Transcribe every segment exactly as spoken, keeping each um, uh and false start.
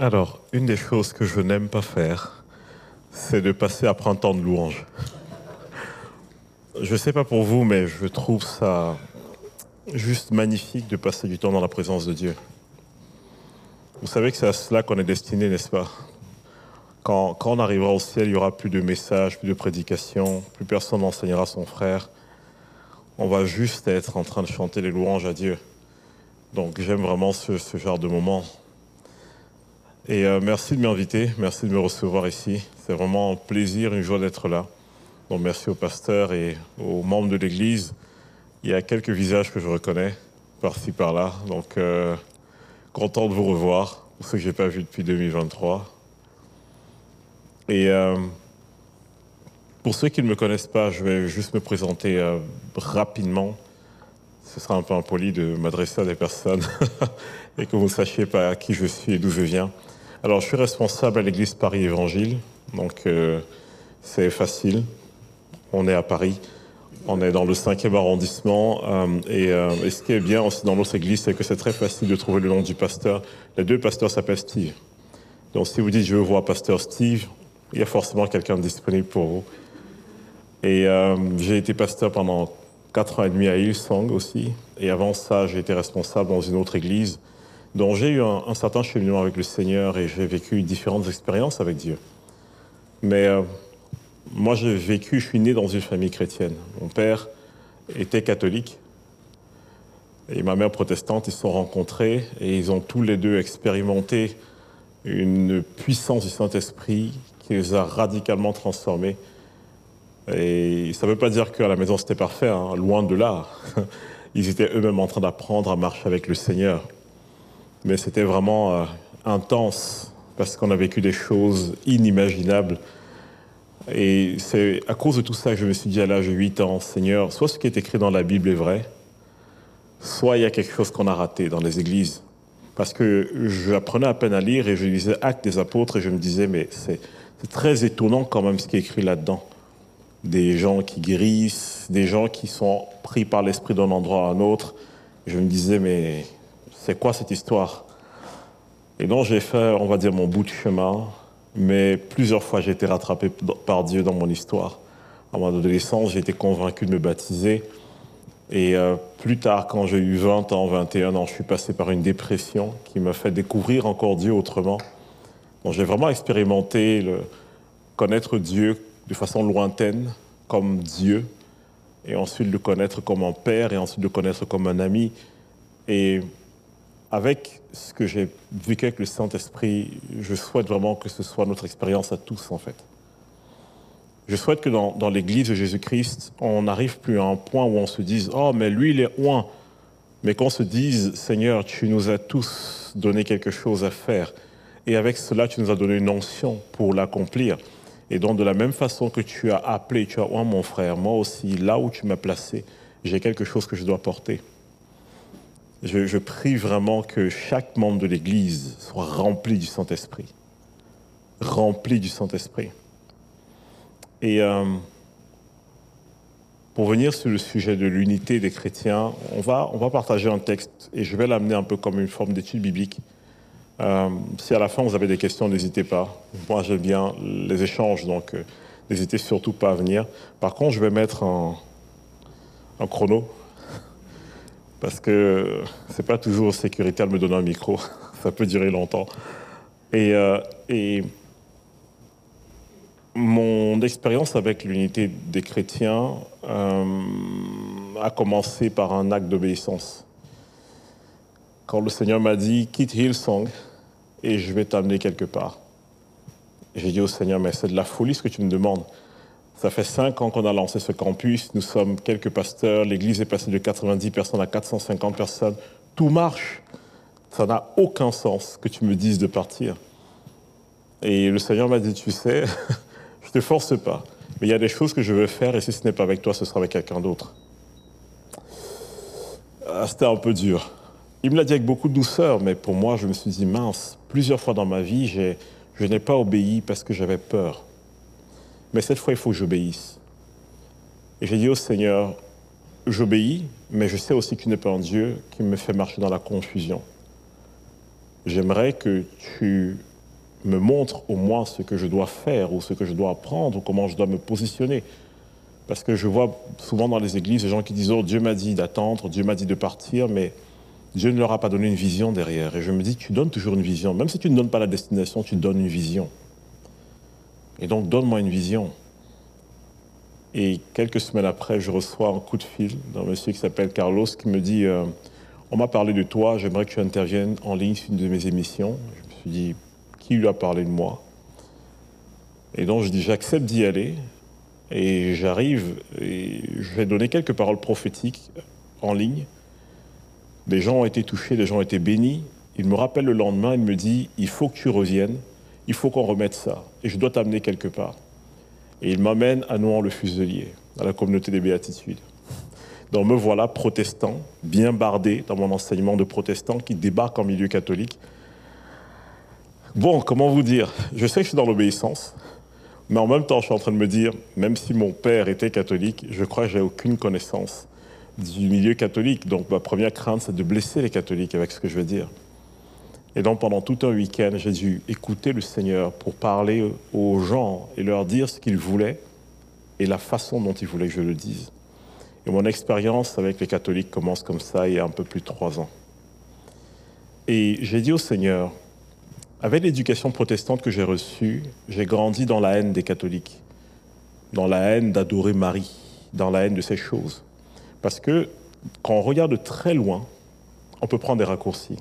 Alors, une des choses que je n'aime pas faire, c'est de passer après un temps de louange. Je ne sais pas pour vous, mais je trouve ça juste magnifique de passer du temps dans la présence de Dieu. Vous savez que c'est à cela qu'on est destiné, n'est-ce pas? Quand, quand on arrivera au ciel, il n'y aura plus de messages, plus de prédications, plus personne n'enseignera son frère. On va juste être en train de chanter les louanges à Dieu. Donc j'aime vraiment ce, ce genre de moment. Et euh, merci de m'inviter, merci de me recevoir ici. C'est vraiment un plaisir, une joie d'être là. Donc merci au pasteur et aux membres de l'Église. Il y a quelques visages que je reconnais, par-ci, par-là. Donc euh, content de vous revoir, pour ceux que je n'ai pas vus depuis deux mille vingt-trois. Et euh, pour ceux qui ne me connaissent pas, je vais juste me présenter euh, rapidement. Ce sera un peu impoli de m'adresser à des personnes et que vous ne sachiez pas qui je suis et d'où je viens. Alors, je suis responsable à l'Église Paris Évangile, donc euh, c'est facile. On est à Paris, on est dans le cinquième arrondissement, euh, et, euh, et ce qui est bien aussi dans notre église, c'est que c'est très facile de trouver le nom du pasteur. Les deux pasteurs s'appellent Steve. Donc, si vous dites « je veux voir pasteur Steve », il y a forcément quelqu'un disponible pour vous. Et euh, j'ai été pasteur pendant quatre ans et demi à Hillsong aussi, et avant ça, j'ai été responsable dans une autre église, dont j'ai eu un, un certain cheminement avec le Seigneur et j'ai vécu différentes expériences avec Dieu. Mais euh, moi, j'ai vécu, je suis né dans une famille chrétienne. Mon père était catholique et ma mère protestante. Ils se sont rencontrés et ils ont tous les deux expérimenté une puissance du Saint-Esprit qui les a radicalement transformés. Et ça ne veut pas dire qu'à la maison c'était parfait, hein, loin de là. Ils étaient eux-mêmes en train d'apprendre à marcher avec le Seigneur. Mais c'était vraiment euh, intense, parce qu'on a vécu des choses inimaginables. Et c'est à cause de tout ça que je me suis dit à l'âge de huit ans, Seigneur, soit ce qui est écrit dans la Bible est vrai, soit il y a quelque chose qu'on a raté dans les églises. Parce que j'apprenais à peine à lire et je lisais Actes des Apôtres et je me disais, mais c'est très étonnant quand même ce qui est écrit là-dedans. Des gens qui guérissent, des gens qui sont pris par l'esprit d'un endroit à un autre. Je me disais, mais c'est quoi cette histoire? Et donc j'ai fait, on va dire, mon bout de chemin, mais plusieurs fois j'ai été rattrapé par Dieu dans mon histoire. À mon adolescence, j'ai été convaincu de me baptiser. Et euh, plus tard, quand j'ai eu vingt ans, vingt et un ans, je suis passé par une dépression qui m'a fait découvrir encore Dieu autrement. Donc j'ai vraiment expérimenté le connaître Dieu de façon lointaine, comme Dieu, et ensuite le connaître comme un père, et ensuite le connaître comme un ami. Et avec ce que j'ai vécu avec le Saint-Esprit, je souhaite vraiment que ce soit notre expérience à tous, en fait. Je souhaite que dans, dans l'Église de Jésus-Christ, on n'arrive plus à un point où on se dise « Oh, mais lui, il est oint », mais qu'on se dise « Seigneur, tu nous as tous donné quelque chose à faire, et avec cela, tu nous as donné une onction pour l'accomplir. Et donc, de la même façon que tu as appelé, tu as oint mon frère, moi aussi, là où tu m'as placé, j'ai quelque chose que je dois porter. » Je, je prie vraiment que chaque membre de l'Église soit rempli du Saint-Esprit. Rempli du Saint-Esprit. Et euh, pour venir sur le sujet de l'unité des chrétiens, on va, on va partager un texte et je vais l'amener un peu comme une forme d'étude biblique. Euh, si à la fin vous avez des questions, n'hésitez pas. Moi, j'aime bien les échanges, donc euh, n'hésitez surtout pas à venir. Par contre, je vais mettre un, un chrono. Parce que c'est pas toujours sécuritaire de me donner un micro, ça peut durer longtemps. Et, euh, et mon expérience avec l'unité des chrétiens euh, a commencé par un acte d'obéissance. Quand le Seigneur m'a dit « quitte Hillsong et je vais t'amener quelque part ». J'ai dit au Seigneur « mais c'est de la folie ce que tu me demandes ». Ça fait cinq ans qu'on a lancé ce campus, nous sommes quelques pasteurs, l'église est passée de quatre-vingt-dix personnes à quatre cent cinquante personnes. Tout marche. Ça n'a aucun sens que tu me dises de partir. Et le Seigneur m'a dit, tu sais, je ne te force pas, mais il y a des choses que je veux faire et si ce n'est pas avec toi, ce sera avec quelqu'un d'autre. Ah, c'était un peu dur. Il me l'a dit avec beaucoup de douceur, mais pour moi, je me suis dit, mince, plusieurs fois dans ma vie, j'ai, je n'ai pas obéi parce que j'avais peur. Mais cette fois, il faut que j'obéisse. Et j'ai dit au Seigneur, j'obéis, mais je sais aussi que tu n'es pas un Dieu qui me fait marcher dans la confusion. J'aimerais que tu me montre au moins ce que je dois faire ou ce que je dois apprendre ou comment je dois me positionner. Parce que je vois souvent dans les églises des gens qui disent « Oh, Dieu m'a dit d'attendre, Dieu m'a dit de partir », mais Dieu ne leur a pas donné une vision derrière. Et je me dis, tu donnes toujours une vision. Même si tu ne donnes pas la destination, tu donnes une vision. Et donc, donne-moi une vision. Et quelques semaines après, je reçois un coup de fil d'un monsieur qui s'appelle Carlos qui me dit euh, « On m'a parlé de toi, j'aimerais que tu interviennes en ligne sur une de mes émissions. » Je me suis dit « Qui lui a parlé de moi ?» Et donc, je dis « J'accepte d'y aller. » Et j'arrive et je vais donner quelques paroles prophétiques en ligne. Des gens ont été touchés, des gens ont été bénis. Il me rappelle le lendemain, il me dit « Il faut que tu reviennes, il faut qu'on remette ça. Et je dois t'amener quelque part. » Et il m'amène à Nouan-le-Fuselier, à la communauté des Béatitudes. Donc me voilà protestant, bien bardé dans mon enseignement de protestant qui débarque en milieu catholique. Bon, comment vous dire? Je sais que je suis dans l'obéissance. Mais en même temps, je suis en train de me dire, même si mon père était catholique, je crois que je n'ai aucune connaissance du milieu catholique. Donc ma première crainte, c'est de blesser les catholiques avec ce que je vais dire. Et donc pendant tout un week-end, j'ai dû écouter le Seigneur pour parler aux gens et leur dire ce qu'ils voulaient et la façon dont ils voulaient que je le dise. Et mon expérience avec les catholiques commence comme ça il y a un peu plus de trois ans. Et j'ai dit au Seigneur, avec l'éducation protestante que j'ai reçue, j'ai grandi dans la haine des catholiques, dans la haine d'adorer Marie, dans la haine de ces choses. Parce que quand on regarde de très loin, on peut prendre des raccourcis.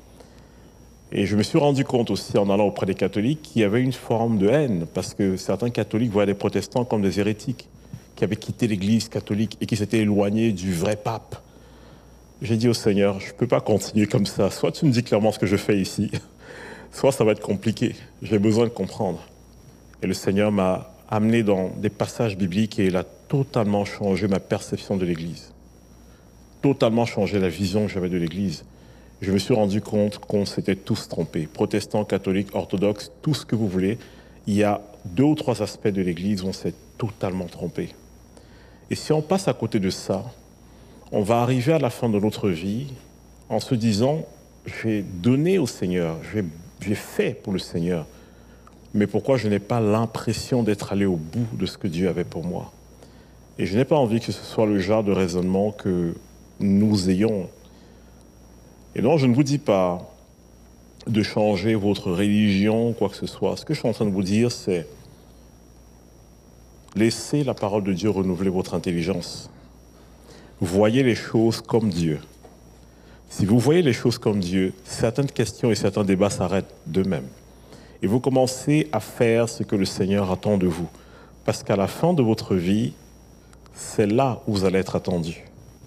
Et je me suis rendu compte aussi en allant auprès des catholiques qu'il y avait une forme de haine, parce que certains catholiques voyaient les protestants comme des hérétiques, qui avaient quitté l'église catholique et qui s'étaient éloignés du vrai pape. J'ai dit au Seigneur, je ne peux pas continuer comme ça, soit tu me dis clairement ce que je fais ici, soit ça va être compliqué, j'ai besoin de comprendre. Et le Seigneur m'a amené dans des passages bibliques et il a totalement changé ma perception de l'Église. Totalement changé la vision que j'avais de l'Église. Je me suis rendu compte qu'on s'était tous trompés. Protestants, catholiques, orthodoxes, tout ce que vous voulez. Il y a deux ou trois aspects de l'Église où on s'est totalement trompé. Et si on passe à côté de ça, on va arriver à la fin de notre vie en se disant, j'ai donné au Seigneur, j'ai J'ai fait pour le Seigneur, mais pourquoi je n'ai pas l'impression d'être allé au bout de ce que Dieu avait pour moi? Et je n'ai pas envie que ce soit le genre de raisonnement que nous ayons. Et donc, je ne vous dis pas de changer votre religion, quoi que ce soit. Ce que je suis en train de vous dire, c'est laissez la parole de Dieu renouveler votre intelligence. Voyez les choses comme Dieu. Si vous voyez les choses comme Dieu, certaines questions et certains débats s'arrêtent d'eux-mêmes. Et vous commencez à faire ce que le Seigneur attend de vous. Parce qu'à la fin de votre vie, c'est là où vous allez être attendu.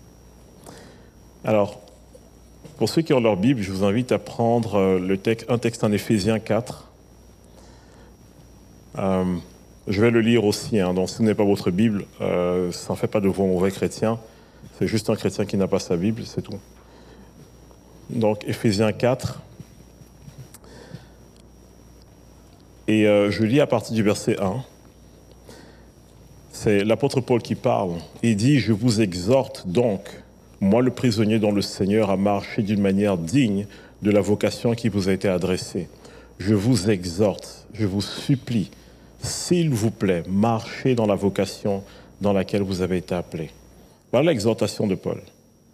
Alors, pour ceux qui ont leur Bible, je vous invite à prendre le texte, un texte en Éphésiens quatre. Euh, je vais le lire aussi, hein, donc si vous n'avez pas votre Bible, euh, ça ne fait pas de vous un mauvais chrétien. C'est juste un chrétien qui n'a pas sa Bible, c'est tout. Donc, Éphésiens quatre. Et euh, je lis à partir du verset un. C'est l'apôtre Paul qui parle. Il dit « Je vous exhorte donc, moi le prisonnier dans le Seigneur, à marcher d'une manière digne de la vocation qui vous a été adressée. Je vous exhorte, je vous supplie, s'il vous plaît, marchez dans la vocation dans laquelle vous avez été appelés. » Voilà l'exhortation de Paul.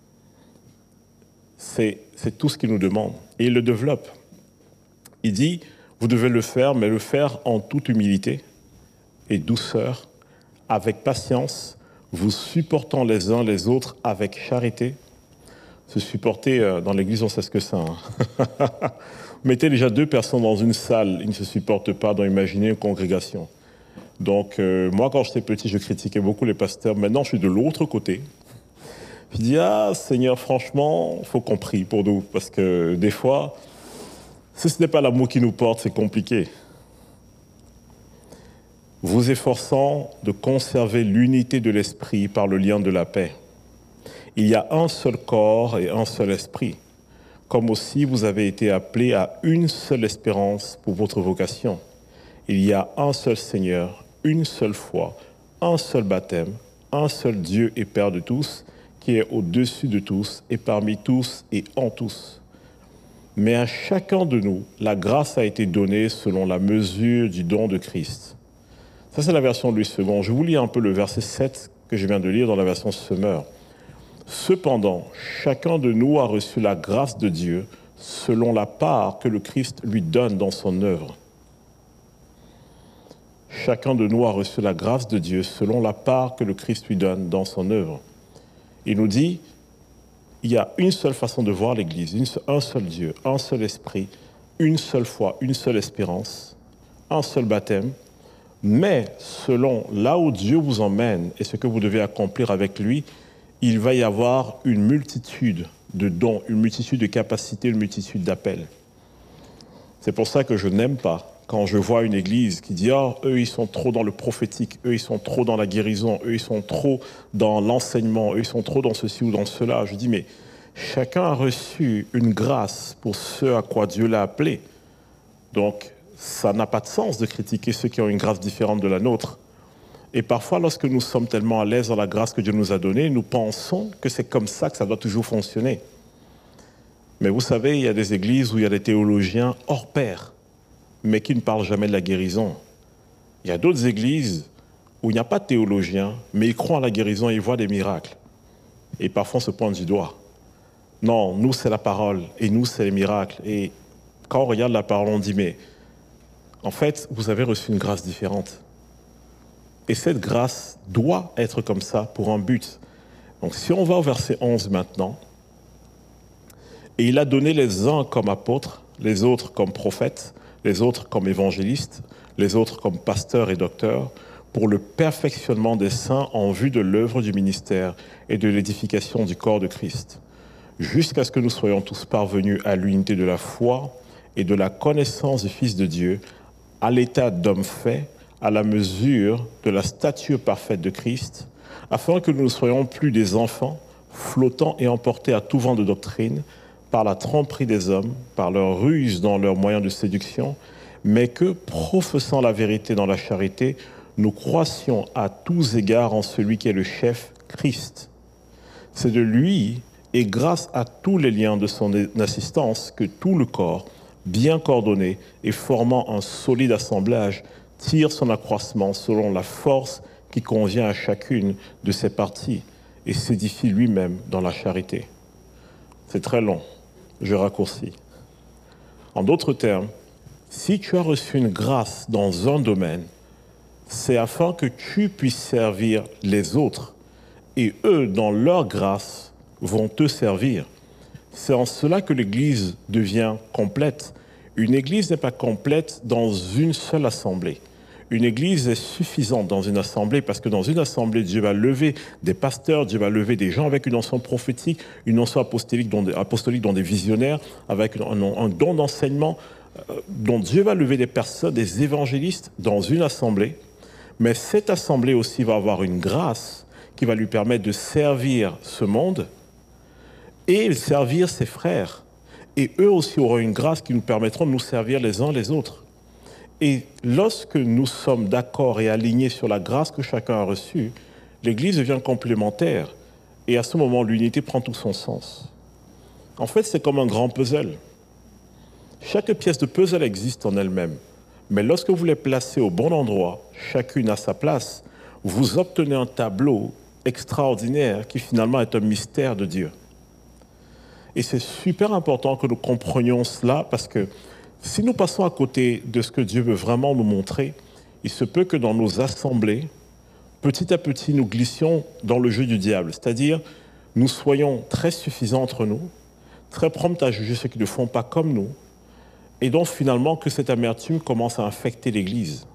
C'est, c'est tout ce qu'il nous demande. Et il le développe. Il dit, vous devez le faire, mais le faire en toute humilité et douceur, avec patience, vous supportant les uns les autres avec charité. Se supporter, euh, dans l'église, on sait ce que c'est. Hein. Mettez déjà deux personnes dans une salle, ils ne se supportent pas, donc imaginez une congrégation. Donc, euh, moi, quand j'étais petit, je critiquais beaucoup les pasteurs. Maintenant, je suis de l'autre côté. Je dis, ah, Seigneur, franchement, il faut qu'on prie pour nous. Parce que des fois, si ce n'est pas l'amour qui nous porte, c'est compliqué. Vous efforçant de conserver l'unité de l'esprit par le lien de la paix. Il y a un seul corps et un seul esprit. Comme aussi vous avez été appelés à une seule espérance pour votre vocation. Il y a un seul Seigneur, une seule foi, un seul baptême, un seul Dieu et Père de tous, qui est au-dessus de tous et parmi tous et en tous. Mais à chacun de nous, la grâce a été donnée selon la mesure du don de Christ. Ça, c'est la version Louis second. Je vous lis un peu le verset sept que je viens de lire dans la version Semeur. Cependant, chacun de nous a reçu la grâce de Dieu selon la part que le Christ lui donne dans son œuvre. Chacun de nous a reçu la grâce de Dieu selon la part que le Christ lui donne dans son œuvre. Il nous dit, il y a une seule façon de voir l'Église, une, un seul Dieu, un seul esprit, une seule foi, une seule espérance, un seul baptême, mais selon là où Dieu vous emmène et ce que vous devez accomplir avec lui, il va y avoir une multitude de dons, une multitude de capacités, une multitude d'appels. C'est pour ça que je n'aime pas quand je vois une église qui dit « Ah, eux, ils sont trop dans le prophétique, eux, ils sont trop dans la guérison, eux, ils sont trop dans l'enseignement, eux, ils sont trop dans ceci ou dans cela. » Je dis « Mais chacun a reçu une grâce pour ce à quoi Dieu l'a appelé. Donc, ça n'a pas de sens de critiquer ceux qui ont une grâce différente de la nôtre. Et parfois, lorsque nous sommes tellement à l'aise dans la grâce que Dieu nous a donnée, nous pensons que c'est comme ça que ça doit toujours fonctionner. Mais vous savez, il y a des églises où il y a des théologiens hors pair, mais qui ne parlent jamais de la guérison. Il y a d'autres églises où il n'y a pas de théologiens, mais ils croient en la guérison et ils voient des miracles. Et parfois, on se pointe du doigt. Non, nous, c'est la parole, et nous, c'est les miracles. Et quand on regarde la parole, on dit, mais en fait, vous avez reçu une grâce différente. Et cette grâce doit être comme ça pour un but. Donc si on va au verset onze maintenant, « Et il a donné les uns comme apôtres, les autres comme prophètes, les autres comme évangélistes, les autres comme pasteurs et docteurs, pour le perfectionnement des saints en vue de l'œuvre du ministère et de l'édification du corps de Christ, jusqu'à ce que nous soyons tous parvenus à l'unité de la foi et de la connaissance du Fils de Dieu, à l'état d'homme fait, à la mesure de la stature parfaite de Christ, afin que nous ne soyons plus des enfants, flottant et emportés à tout vent de doctrine, par la tromperie des hommes, par leur ruse dans leurs moyens de séduction, mais que, professant la vérité dans la charité, nous croissions à tous égards en celui qui est le chef, Christ. C'est de lui, et grâce à tous les liens de son assistance, que tout le corps, bien coordonné et formant un solide assemblage, tire son accroissement selon la force qui convient à chacune de ses parties et s'édifie lui-même dans la charité. » C'est très long, je raccourcis. En d'autres termes, si tu as reçu une grâce dans un domaine, c'est afin que tu puisses servir les autres et eux, dans leur grâce, vont te servir. C'est en cela que l'Église devient complète. Une Église n'est pas complète dans une seule assemblée. Une Église est suffisante dans une assemblée parce que dans une assemblée, Dieu va lever des pasteurs, Dieu va lever des gens avec une onction prophétique, une onction apostolique, dont des, apostolique dont des visionnaires, avec un, un don d'enseignement, euh, dont Dieu va lever des personnes, des évangélistes dans une assemblée. Mais cette assemblée aussi va avoir une grâce qui va lui permettre de servir ce monde et servir ses frères. Et eux aussi auront une grâce qui nous permettront de nous servir les uns les autres. Et lorsque nous sommes d'accord et alignés sur la grâce que chacun a reçue, l'Église devient complémentaire. Et à ce moment, l'unité prend tout son sens. En fait, c'est comme un grand puzzle. Chaque pièce de puzzle existe en elle-même. Mais lorsque vous les placez au bon endroit, chacune à sa place, vous obtenez un tableau extraordinaire qui finalement est un mystère de Dieu. Et c'est super important que nous comprenions cela parce que si nous passons à côté de ce que Dieu veut vraiment nous montrer, il se peut que dans nos assemblées, petit à petit, nous glissions dans le jeu du diable. C'est-à-dire, nous soyons très suffisants entre nous, très prompts à juger ceux qui ne font pas comme nous, et donc finalement que cette amertume commence à infecter l'Église.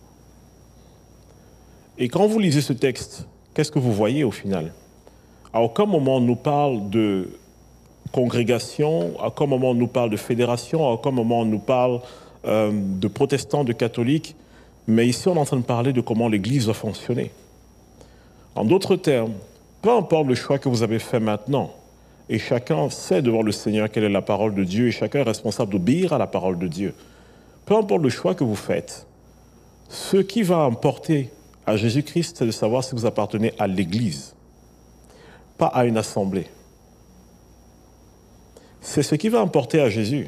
Et quand vous lisez ce texte, qu'est-ce que vous voyez au final? À aucun moment on nous parle de congrégation, à aucun moment on nous parle de fédération, à aucun moment on nous parle euh, de protestants, de catholiques, mais ici on est en train de parler de comment l'Église doit fonctionner. En d'autres termes, peu importe le choix que vous avez fait maintenant, et chacun sait devant le Seigneur quelle est la parole de Dieu, et chacun est responsable d'obéir à la parole de Dieu. Peu importe le choix que vous faites, ce qui va importer à Jésus-Christ, c'est de savoir si vous appartenez à l'Église, pas à une assemblée. c'est ce qui va importer à Jésus.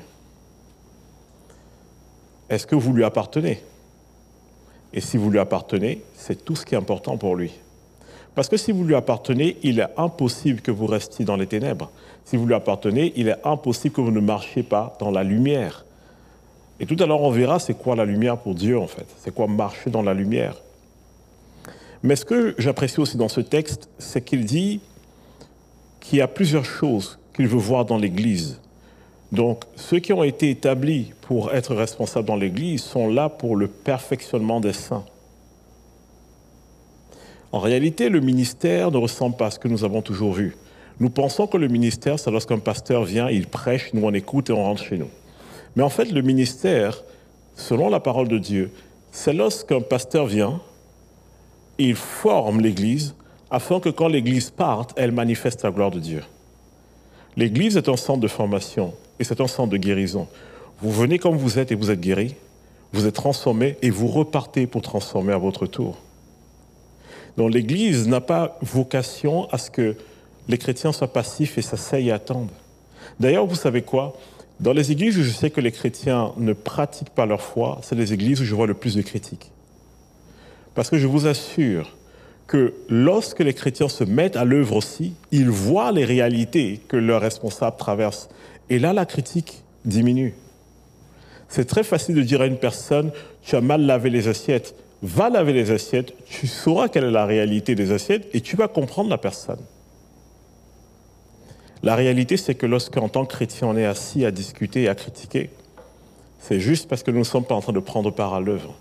Est-ce que vous lui appartenez? Et si vous lui appartenez, c'est tout ce qui est important pour lui. Parce que si vous lui appartenez, il est impossible que vous restiez dans les ténèbres. Si vous lui appartenez, il est impossible que vous ne marchiez pas dans la lumière. Et tout à l'heure, on verra c'est quoi la lumière pour Dieu, en fait. C'est quoi marcher dans la lumière. Mais ce que j'apprécie aussi dans ce texte, c'est qu'il dit qu'il y a plusieurs choses qu'il veut voir dans l'Église. Donc, ceux qui ont été établis pour être responsables dans l'Église sont là pour le perfectionnement des saints. En réalité, le ministère ne ressemble pas à ce que nous avons toujours vu. Nous pensons que le ministère, c'est lorsqu'un pasteur vient, il prêche, nous on écoute et on rentre chez nous. Mais en fait, le ministère, selon la parole de Dieu, c'est lorsqu'un pasteur vient, il forme l'Église afin que quand l'Église parte, elle manifeste la gloire de Dieu. L'Église est un centre de formation et c'est un centre de guérison. Vous venez comme vous êtes et vous êtes guéri, vous êtes transformé et vous repartez pour transformer à votre tour. Donc l'Église n'a pas vocation à ce que les chrétiens soient passifs et s'asseyent et attendent. D'ailleurs, vous savez quoi? Dans les églises où je sais que les chrétiens ne pratiquent pas leur foi, c'est les églises où je vois le plus de critiques. Parce que je vous assure que lorsque les chrétiens se mettent à l'œuvre aussi, ils voient les réalités que leurs responsables traversent. Et là, la critique diminue. C'est très facile de dire à une personne, tu as mal lavé les assiettes, va laver les assiettes, tu sauras quelle est la réalité des assiettes et tu vas comprendre la personne. La réalité, c'est que lorsqu'en tant que chrétien, on est assis à discuter et à critiquer, c'est juste parce que nous ne sommes pas en train de prendre part à l'œuvre.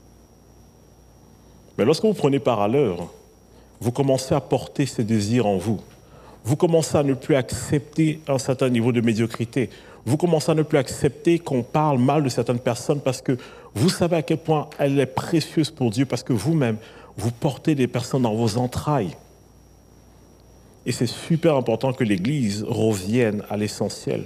Mais lorsque vous prenez part à l'œuvre, vous commencez à porter ces désirs en vous. Vous commencez à ne plus accepter un certain niveau de médiocrité. Vous commencez à ne plus accepter qu'on parle mal de certaines personnes parce que vous savez à quel point elle est précieuse pour Dieu, parce que vous-même, vous portez des personnes dans vos entrailles. Et c'est super important que l'Église revienne à l'essentiel.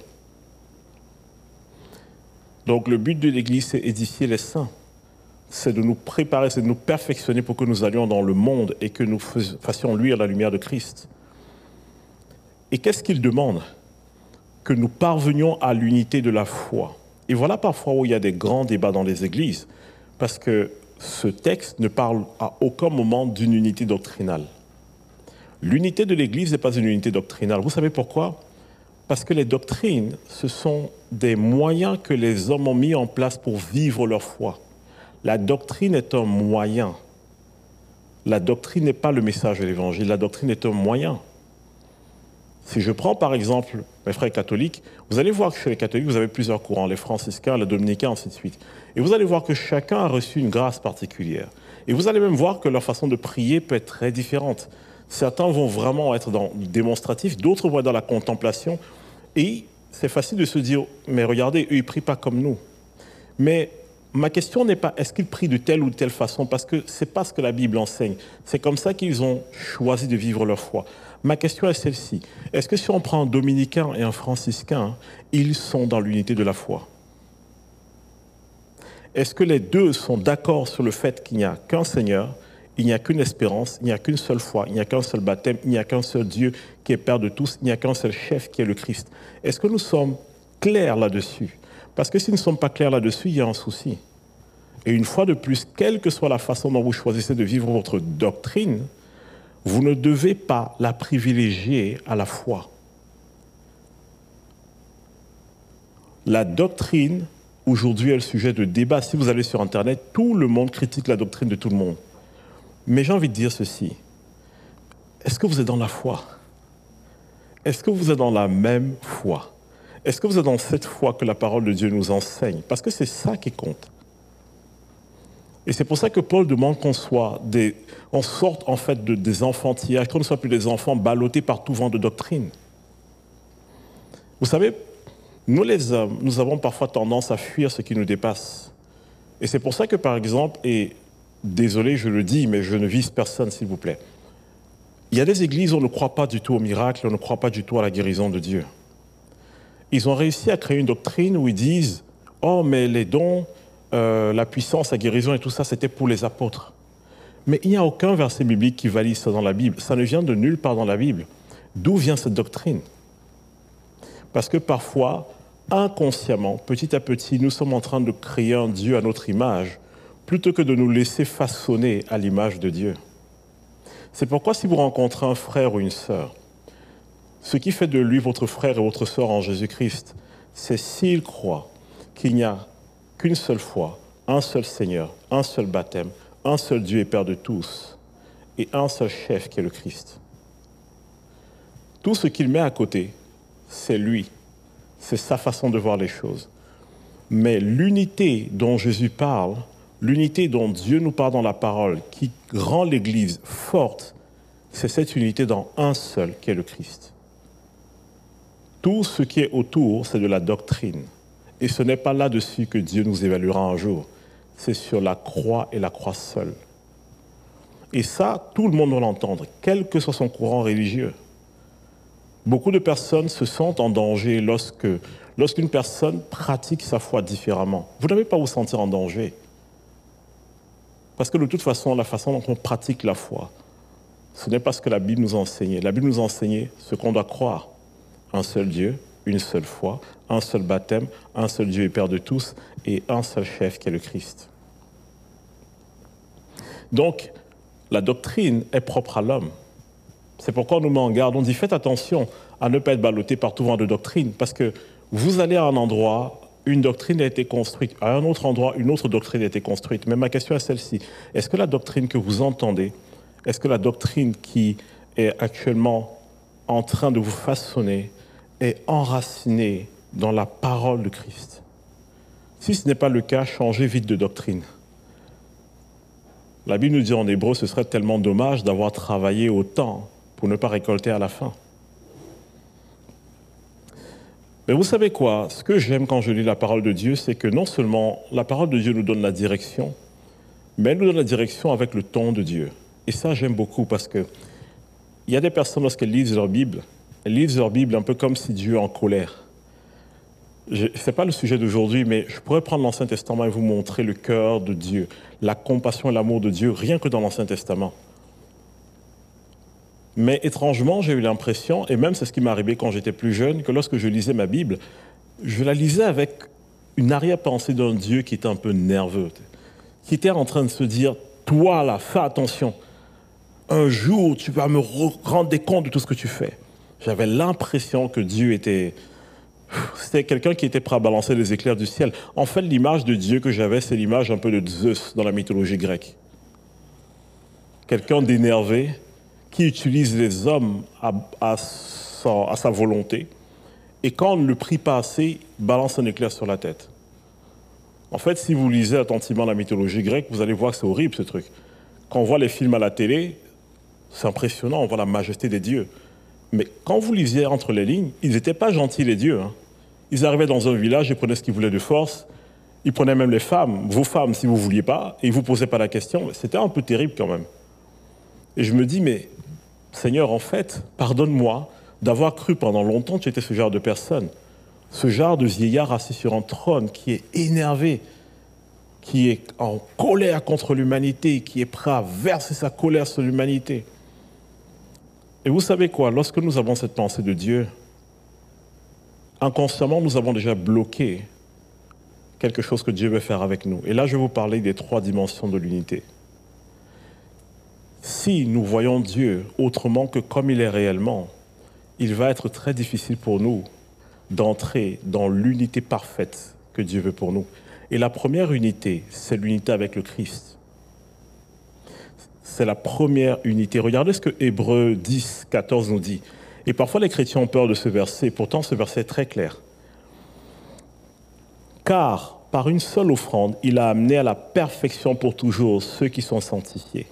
Donc le but de l'Église, c'est édifier les saints. C'est de nous préparer, c'est de nous perfectionner pour que nous allions dans le monde et que nous fassions luire la lumière de Christ. Et qu'est-ce qu'il demande? Que nous parvenions à l'unité de la foi. Et voilà parfois où il y a des grands débats dans les églises, parce que ce texte ne parle à aucun moment d'une unité doctrinale. L'unité de l'Église n'est pas une unité doctrinale. Vous savez pourquoi? Parce que les doctrines, ce sont des moyens que les hommes ont mis en place pour vivre leur foi. La doctrine est un moyen. La doctrine n'est pas le message de l'Évangile. La doctrine est un moyen. Si je prends par exemple mes frères catholiques, vous allez voir que chez les catholiques, vous avez plusieurs courants, les franciscains, les dominicains, ainsi de suite. Et vous allez voir que chacun a reçu une grâce particulière. Et vous allez même voir que leur façon de prier peut être très différente. Certains vont vraiment être dans le démonstratif, d'autres vont être dans la contemplation. Et c'est facile de se dire, mais regardez, eux, ils ne prient pas comme nous. Mais ma question n'est pas, est-ce qu'ils prient de telle ou telle façon? Parce que ce n'est pas ce que la Bible enseigne. C'est comme ça qu'ils ont choisi de vivre leur foi. Ma question est celle-ci. Est-ce que si on prend un dominicain et un franciscain, ils sont dans l'unité de la foi? Est-ce que les deux sont d'accord sur le fait qu'il n'y a qu'un Seigneur, il n'y a qu'une espérance, il n'y a qu'une seule foi, il n'y a qu'un seul baptême, il n'y a qu'un seul Dieu qui est Père de tous, il n'y a qu'un seul chef qui est le Christ? Est-ce que nous sommes clairs là-dessus? Parce que si nous ne sommes pas clairs là-dessus, il y a un souci. Et une fois de plus, quelle que soit la façon dont vous choisissez de vivre votre doctrine, vous ne devez pas la privilégier à la foi. La doctrine, aujourd'hui, est le sujet de débat. Si vous allez sur Internet, tout le monde critique la doctrine de tout le monde. Mais j'ai envie de dire ceci. Est-ce que vous êtes dans la foi? Est-ce que vous êtes dans la même foi? Est-ce que vous êtes dans cette foi que la parole de Dieu nous enseigne? Parce que c'est ça qui compte. Et c'est pour ça que Paul demande qu'on soit des, on sorte en fait de, des enfantillages, qu'on ne soit plus des enfants ballottés par tout vent de doctrine. Vous savez, nous les hommes, nous avons parfois tendance à fuir ce qui nous dépasse. Et c'est pour ça que par exemple, et désolé je le dis, mais je ne vise personne s'il vous plaît, il y a des églises où on ne croit pas du tout au miracle, on ne croit pas du tout à la guérison de Dieu. Ils ont réussi à créer une doctrine où ils disent « Oh, mais les dons, euh, la puissance, la guérison et tout ça, c'était pour les apôtres. » Mais il n'y a aucun verset biblique qui valide ça dans la Bible. Ça ne vient de nulle part dans la Bible. D'où vient cette doctrine? Parce que parfois, inconsciemment, petit à petit, nous sommes en train de créer un Dieu à notre image, plutôt que de nous laisser façonner à l'image de Dieu. C'est pourquoi si vous rencontrez un frère ou une sœur, ce qui fait de lui votre frère et votre sœur en Jésus-Christ, c'est s'il croit qu'il n'y a qu'une seule foi, un seul Seigneur, un seul baptême, un seul Dieu et Père de tous, et un seul chef qui est le Christ. Tout ce qu'il met à côté, c'est lui, c'est sa façon de voir les choses. Mais l'unité dont Jésus parle, l'unité dont Dieu nous parle dans la parole, qui rend l'Église forte, c'est cette unité dans un seul qui est le Christ. Tout ce qui est autour, c'est de la doctrine. Et ce n'est pas là-dessus que Dieu nous évaluera un jour. C'est sur la croix et la croix seule. Et ça, tout le monde doit l'entendre, quel que soit son courant religieux. Beaucoup de personnes se sentent en danger lorsque, lorsqu'une personne pratique sa foi différemment. Vous n'avez pas à vous sentir en danger. Parce que de toute façon, la façon dont on pratique la foi, ce n'est pas ce que la Bible nous a enseigné. La Bible nous a enseigné ce qu'on doit croire. Un seul Dieu, une seule foi, un seul baptême, un seul Dieu et Père de tous, et un seul chef qui est le Christ. Donc, la doctrine est propre à l'homme. C'est pourquoi on nous met en garde. On dit, faites attention à ne pas être ballotté par tout vent de doctrine, parce que vous allez à un endroit, une doctrine a été construite, à un autre endroit, une autre doctrine a été construite. Mais ma question est celle-ci. Est-ce que la doctrine que vous entendez, est-ce que la doctrine qui est actuellement en train de vous façonner est enracinée dans la parole de Christ? Si ce n'est pas le cas, changez vite de doctrine. La Bible nous dit en hébreu, ce serait tellement dommage d'avoir travaillé autant pour ne pas récolter à la fin. Mais vous savez quoi? Ce que j'aime quand je lis la parole de Dieu, c'est que non seulement la parole de Dieu nous donne la direction, mais elle nous donne la direction avec le ton de Dieu. Et ça, j'aime beaucoup parce que il y a des personnes, lorsqu'elles lisent leur Bible, elles lisent leur Bible un peu comme si Dieu est en colère. Ce n'est pas le sujet d'aujourd'hui, mais je pourrais prendre l'Ancien Testament et vous montrer le cœur de Dieu, la compassion et l'amour de Dieu, rien que dans l'Ancien Testament. Mais étrangement, j'ai eu l'impression, et même c'est ce qui m'est arrivé quand j'étais plus jeune, que lorsque je lisais ma Bible, je la lisais avec une arrière-pensée d'un Dieu qui était un peu nerveux, qui était en train de se dire, toi là, fais attention, un jour tu vas me rendre des comptes de tout ce que tu fais. J'avais l'impression que Dieu était... C'était quelqu'un qui était prêt à balancer les éclairs du ciel. En fait, l'image de Dieu que j'avais, c'est l'image un peu de Zeus dans la mythologie grecque. Quelqu'un d'énervé, qui utilise les hommes à, à, sa, à sa volonté, et quand on ne le prie pas assez, balance un éclair sur la tête. En fait, si vous lisez attentivement la mythologie grecque, vous allez voir que c'est horrible ce truc. Quand on voit les films à la télé, c'est impressionnant, on voit la majesté des dieux. Mais quand vous lisiez entre les lignes, ils n'étaient pas gentils les dieux. Hein. Ils arrivaient dans un village, ils prenaient ce qu'ils voulaient de force, ils prenaient même les femmes, vos femmes si vous ne vouliez pas, et ils ne vous posaient pas la question. C'était un peu terrible quand même. Et je me dis, mais Seigneur, en fait, pardonne-moi d'avoir cru pendant longtemps que tu étais ce genre de personne, ce genre de vieillard assis sur un trône qui est énervé, qui est en colère contre l'humanité, qui est prêt à verser sa colère sur l'humanité. Et vous savez quoi, lorsque nous avons cette pensée de Dieu, inconsciemment, nous avons déjà bloqué quelque chose que Dieu veut faire avec nous. Et là, je vais vous parler des trois dimensions de l'unité. Si nous voyons Dieu autrement que comme il est réellement, il va être très difficile pour nous d'entrer dans l'unité parfaite que Dieu veut pour nous. Et la première unité, c'est l'unité avec le Christ. C'est la première unité. Regardez ce que Hébreux dix, quatorze nous dit. Et parfois les chrétiens ont peur de ce verset, pourtant ce verset est très clair. Car par une seule offrande, il a amené à la perfection pour toujours ceux qui sont sanctifiés.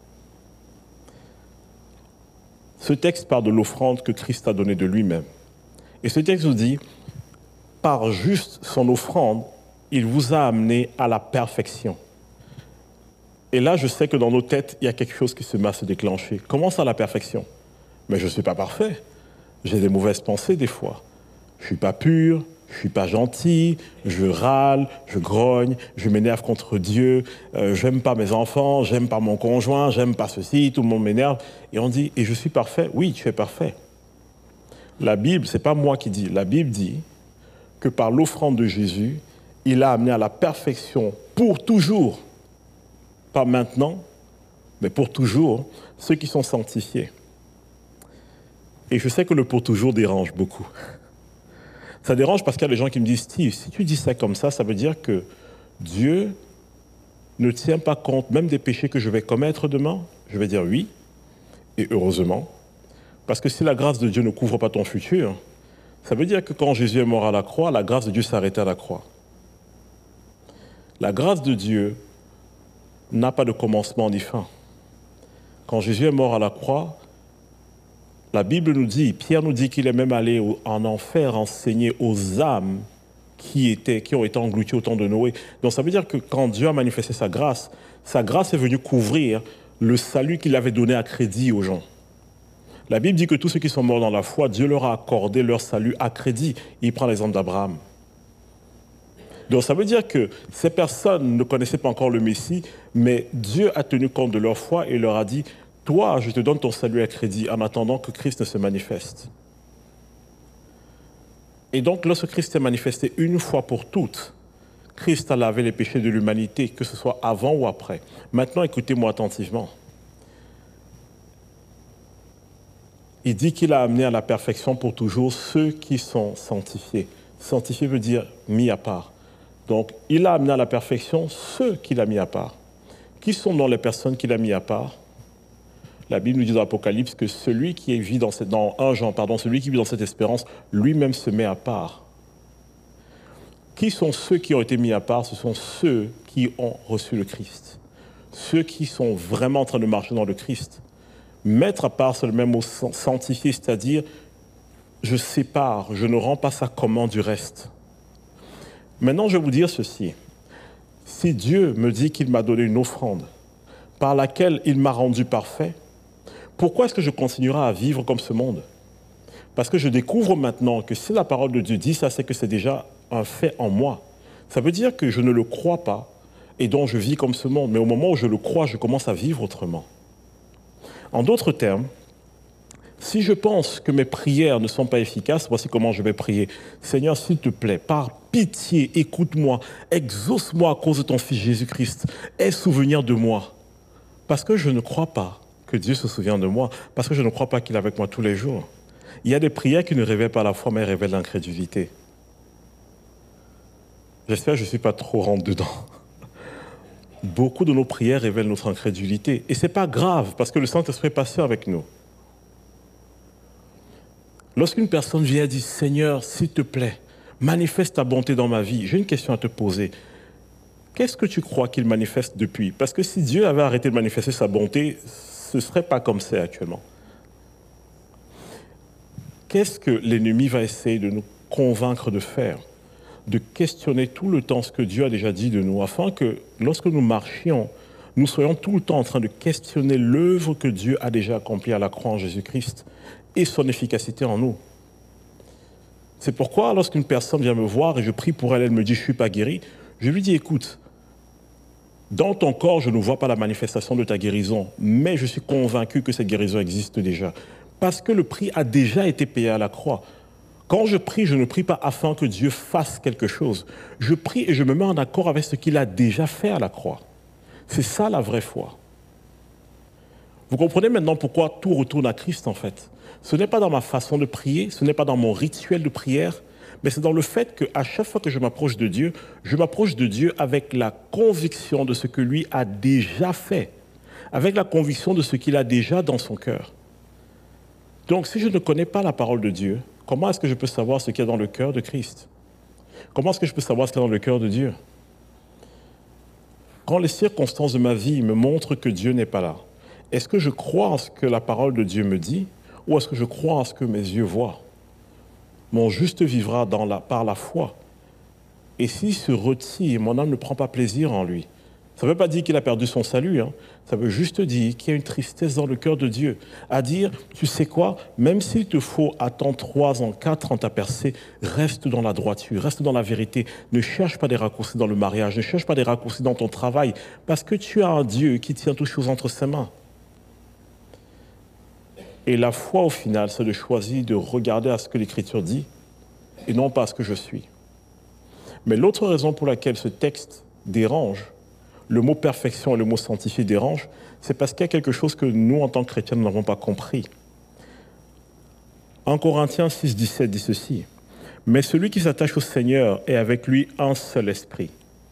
Ce texte parle de l'offrande que Christ a donnée de lui-même. Et ce texte nous dit, par juste son offrande, il vous a amené à la perfection. Et là, je sais que dans nos têtes, il y a quelque chose qui se met à se déclencher. Comment ça, la perfection? Mais je ne suis pas parfait. J'ai des mauvaises pensées des fois. Je ne suis pas pur, je ne suis pas gentil, je râle, je grogne, je m'énerve contre Dieu, euh, je n'aime pas mes enfants, je n'aime pas mon conjoint, je n'aime pas ceci, tout le monde m'énerve. Et on dit, et je suis parfait? Oui, tu es parfait. La Bible, ce n'est pas moi qui dis, la Bible dit que par l'offrande de Jésus, il a amené à la perfection pour toujours, pas maintenant, mais pour toujours, ceux qui sont sanctifiés. Et je sais que le pour toujours dérange beaucoup. Ça dérange parce qu'il y a des gens qui me disent, Steve, si tu dis ça comme ça, ça veut dire que Dieu ne tient pas compte même des péchés que je vais commettre demain. Je vais dire oui, et heureusement. Parce que si la grâce de Dieu ne couvre pas ton futur, ça veut dire que quand Jésus est mort à la croix, la grâce de Dieu s'est arrêtée à la croix. La grâce de Dieu n'a pas de commencement ni fin. Quand Jésus est mort à la croix, la Bible nous dit, Pierre nous dit qu'il est même allé en enfer enseigner aux âmes qui, étaient, qui ont été englouties au temps de Noé. Donc ça veut dire que quand Dieu a manifesté sa grâce, sa grâce est venue couvrir le salut qu'il avait donné à crédit aux gens. La Bible dit que tous ceux qui sont morts dans la foi, Dieu leur a accordé leur salut à crédit. Il prend l'exemple d'Abraham. Donc ça veut dire que ces personnes ne connaissaient pas encore le Messie, mais Dieu a tenu compte de leur foi et leur a dit « Toi, je te donne ton salut à crédit en attendant que Christ ne se manifeste. » Et donc, lorsque Christ s'est manifesté une fois pour toutes, Christ a lavé les péchés de l'humanité, que ce soit avant ou après. Maintenant, écoutez-moi attentivement. Il dit qu'il a amené à la perfection pour toujours ceux qui sont sanctifiés. Sanctifié veut dire mis à part. Donc, il a amené à la perfection ceux qu'il a mis à part. Qui sont donc les personnes qu'il a mis à part? La Bible nous dit dans l'Apocalypse que celui qui vit dans, cette, dans un Jean, pardon, celui qui vit dans cette espérance, lui-même se met à part. Qui sont ceux qui ont été mis à part? Ce sont ceux qui ont reçu le Christ. Ceux qui sont vraiment en train de marcher dans le Christ. Mettre à part, c'est le même mot sanctifier, c'est-à-dire je sépare, je ne rends pas ça commun du reste. Maintenant, je vais vous dire ceci. Si Dieu me dit qu'il m'a donné une offrande par laquelle il m'a rendu parfait, pourquoi est-ce que je continuerai à vivre comme ce monde? Parce que je découvre maintenant que si la parole de Dieu dit ça, c'est que c'est déjà un fait en moi. Ça veut dire que je ne le crois pas et donc je vis comme ce monde. Mais au moment où je le crois, je commence à vivre autrement. En d'autres termes, si je pense que mes prières ne sont pas efficaces, voici comment je vais prier. Seigneur, s'il te plaît, par pitié, écoute-moi, exauce-moi à cause de ton Fils Jésus-Christ. Aie souvenir de moi. Parce que je ne crois pas que Dieu se souvient de moi, parce que je ne crois pas qu'il est avec moi tous les jours. Il y a des prières qui ne révèlent pas la foi, mais révèlent l'incrédulité. J'espère que je ne suis pas trop rentre dedans. Beaucoup de nos prières révèlent notre incrédulité. Et ce n'est pas grave, parce que le Saint-Esprit est patient avec nous. Lorsqu'une personne vient et dit « Seigneur, s'il te plaît, manifeste ta bonté dans ma vie », j'ai une question à te poser. Qu'est-ce que tu crois qu'il manifeste depuis? Parce que si Dieu avait arrêté de manifester sa bonté, ce ne serait pas comme c'est actuellement. Qu'est-ce que l'ennemi va essayer de nous convaincre de faire? De questionner tout le temps ce que Dieu a déjà dit de nous, afin que lorsque nous marchions, nous soyons tout le temps en train de questionner l'œuvre que Dieu a déjà accomplie à la croix en Jésus-Christ et son efficacité en nous. C'est pourquoi lorsqu'une personne vient me voir et je prie pour elle, elle me dit « je ne suis pas guéri », je lui dis « écoute, dans ton corps, je ne vois pas la manifestation de ta guérison, mais je suis convaincu que cette guérison existe déjà, parce que le prix a déjà été payé à la croix. Quand je prie, je ne prie pas afin que Dieu fasse quelque chose. Je prie et je me mets en accord avec ce qu'il a déjà fait à la croix. C'est ça la vraie foi. Vous comprenez maintenant pourquoi tout retourne à Christ en fait. Ce n'est pas dans ma façon de prier, ce n'est pas dans mon rituel de prière, mais c'est dans le fait qu'à chaque fois que je m'approche de Dieu, je m'approche de Dieu avec la conviction de ce que lui a déjà fait, avec la conviction de ce qu'il a déjà dans son cœur. Donc si je ne connais pas la parole de Dieu, comment est-ce que je peux savoir ce qu'il y a dans le cœur de Christ? Comment est-ce que je peux savoir ce qu'il y a dans le cœur de Dieu? Quand les circonstances de ma vie me montrent que Dieu n'est pas là, est-ce que je crois en ce que la parole de Dieu me dit ou est-ce que je crois en ce que mes yeux voient? Mon juste vivra dans la, par la foi. Et s'il se retire, mon âme ne prend pas plaisir en lui. Ça ne veut pas dire qu'il a perdu son salut, hein. Ça veut juste dire qu'il y a une tristesse dans le cœur de Dieu. À dire, tu sais quoi, même s'il te faut attendre trois ans, quatre ans ta percée, reste dans la droiture, reste dans la vérité. Ne cherche pas des raccourcis dans le mariage, ne cherche pas des raccourcis dans ton travail, parce que tu as un Dieu qui tient toutes choses entre ses mains. Et la foi, au final, c'est de choisir de regarder à ce que l'Écriture dit et non pas à ce que je suis. Mais l'autre raison pour laquelle ce texte dérange, le mot perfection et le mot sanctifié dérangent, c'est parce qu'il y a quelque chose que nous, en tant que chrétiens, nous n'avons pas compris. En Corinthiens six, dix-sept dit ceci, « Mais celui qui s'attache au Seigneur est avec lui un seul esprit. »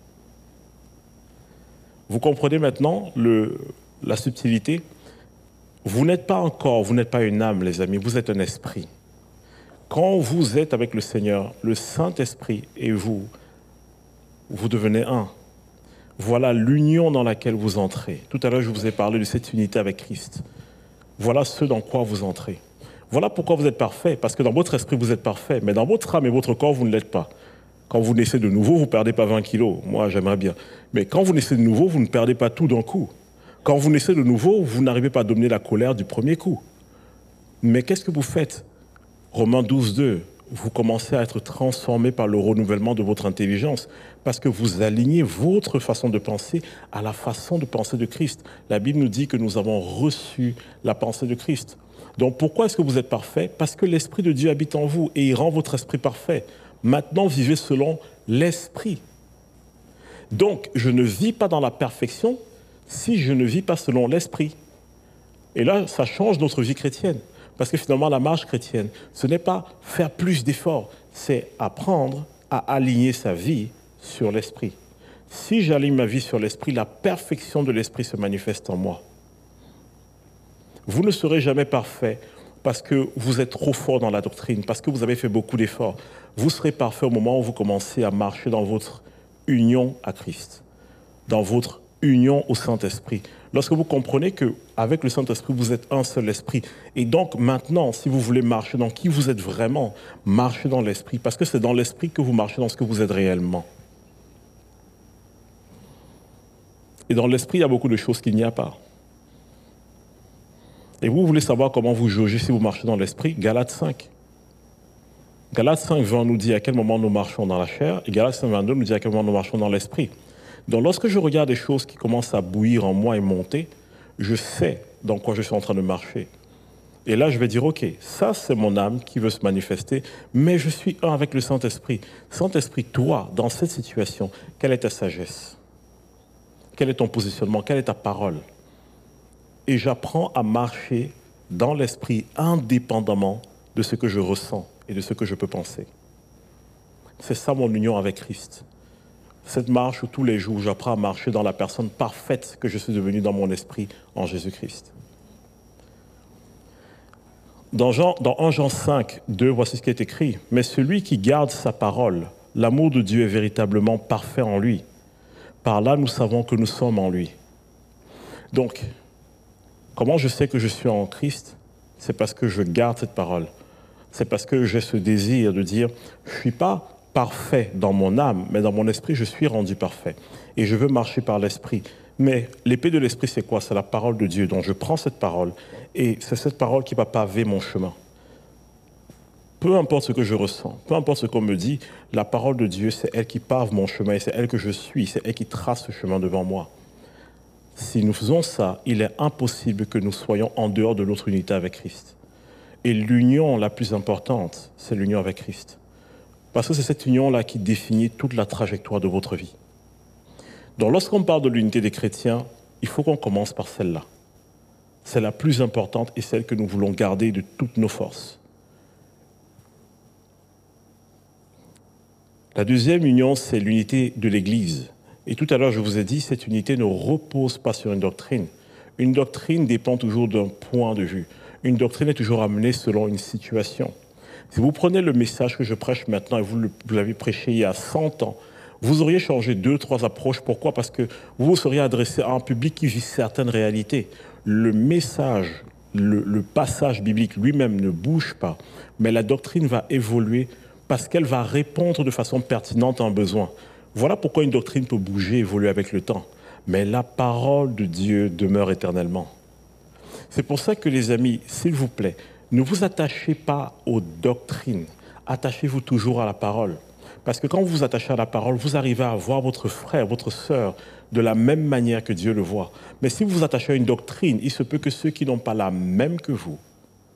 Vous comprenez maintenant le, la subtilité? Vous n'êtes pas un corps, vous n'êtes pas une âme, les amis, vous êtes un esprit. Quand vous êtes avec le Seigneur, le Saint-Esprit et vous, vous devenez un. Voilà l'union dans laquelle vous entrez. Tout à l'heure, je vous ai parlé de cette unité avec Christ. Voilà ce dans quoi vous entrez. Voilà pourquoi vous êtes parfait, parce que dans votre esprit, vous êtes parfait, mais dans votre âme et votre corps, vous ne l'êtes pas. Quand vous naissez de nouveau, vous ne perdez pas vingt kilos. Moi, j'aimerais bien. Mais quand vous naissez de nouveau, vous ne perdez pas tout d'un coup. Quand vous naissez de nouveau, vous n'arrivez pas à dominer la colère du premier coup. Mais qu'est-ce que vous faites? Romains douze, deux, vous commencez à être transformé par le renouvellement de votre intelligence parce que vous alignez votre façon de penser à la façon de penser de Christ. La Bible nous dit que nous avons reçu la pensée de Christ. Donc pourquoi est-ce que vous êtes parfait? Parce que l'Esprit de Dieu habite en vous et il rend votre esprit parfait. Maintenant, vivez selon l'Esprit. Donc, je ne vis pas dans la perfection si je ne vis pas selon l'Esprit. Et là, ça change notre vie chrétienne. Parce que finalement, la marche chrétienne, ce n'est pas faire plus d'efforts, c'est apprendre à aligner sa vie sur l'Esprit. Si j'aligne ma vie sur l'Esprit, la perfection de l'Esprit se manifeste en moi. Vous ne serez jamais parfait parce que vous êtes trop fort dans la doctrine, parce que vous avez fait beaucoup d'efforts. Vous serez parfait au moment où vous commencez à marcher dans votre union à Christ, dans votre union au Saint-Esprit. Lorsque vous comprenez qu'avec le Saint-Esprit, vous êtes un seul esprit. Et donc maintenant, si vous voulez marcher dans qui vous êtes vraiment, marchez dans l'Esprit, parce que c'est dans l'Esprit que vous marchez dans ce que vous êtes réellement. Et dans l'Esprit, il y a beaucoup de choses qu'il n'y a pas. Et vous voulez savoir comment vous jaugez si vous marchez dans l'Esprit? Galates cinq. Galates cinq, vingt nous dit à quel moment nous marchons dans la chair, et Galates cinq, vingt-deux nous dit à quel moment nous marchons dans l'Esprit. Donc lorsque je regarde des choses qui commencent à bouillir en moi et monter, je sais dans quoi je suis en train de marcher. Et là, je vais dire, ok, ça c'est mon âme qui veut se manifester, mais je suis un avec le Saint-Esprit. Saint-Esprit, toi, dans cette situation, quelle est ta sagesse? Quel est ton positionnement? Quelle est ta parole? Et j'apprends à marcher dans l'Esprit indépendamment de ce que je ressens et de ce que je peux penser. C'est ça mon union avec Christ. Cette marche où tous les jours, j'apprends à marcher dans la personne parfaite que je suis devenu dans mon esprit en Jésus-Christ. Dans, Jean, dans un Jean cinq, deux, voici ce qui est écrit. « Mais celui qui garde sa parole, l'amour de Dieu est véritablement parfait en lui. Par là, nous savons que nous sommes en lui. » Donc, comment je sais que je suis en Christ? C'est parce que je garde cette parole. C'est parce que j'ai ce désir de dire, je ne suis pas parfait dans mon âme, mais dans mon esprit, je suis rendu parfait. Et je veux marcher par l'esprit. Mais l'épée de l'esprit, c'est quoi? C'est la parole de Dieu. Donc je prends cette parole et c'est cette parole qui va paver mon chemin. Peu importe ce que je ressens, peu importe ce qu'on me dit, la parole de Dieu, c'est elle qui pave mon chemin et c'est elle que je suis, c'est elle qui trace ce chemin devant moi. Si nous faisons ça, il est impossible que nous soyons en dehors de notre unité avec Christ. Et l'union la plus importante, c'est l'union avec Christ. Parce que c'est cette union-là qui définit toute la trajectoire de votre vie. Donc lorsqu'on parle de l'unité des chrétiens, il faut qu'on commence par celle-là. C'est la plus importante et celle que nous voulons garder de toutes nos forces. La deuxième union, c'est l'unité de l'Église. Et tout à l'heure, je vous ai dit, cette unité ne repose pas sur une doctrine. Une doctrine dépend toujours d'un point de vue. Une doctrine est toujours amenée selon une situation. Si vous prenez le message que je prêche maintenant et vous l'avez prêché il y a cent ans, vous auriez changé deux, trois approches. Pourquoi? Parce que vous vous seriez adressé à un public qui vit certaines réalités. Le message, le, le passage biblique lui-même ne bouge pas, mais la doctrine va évoluer parce qu'elle va répondre de façon pertinente à un besoin. Voilà pourquoi une doctrine peut bouger, évoluer avec le temps. Mais la parole de Dieu demeure éternellement. C'est pour ça que les amis, s'il vous plaît, ne vous attachez pas aux doctrines. Attachez-vous toujours à la parole. Parce que quand vous vous attachez à la parole, vous arrivez à voir votre frère, votre sœur de la même manière que Dieu le voit. Mais si vous vous attachez à une doctrine, il se peut que ceux qui n'ont pas la même que vous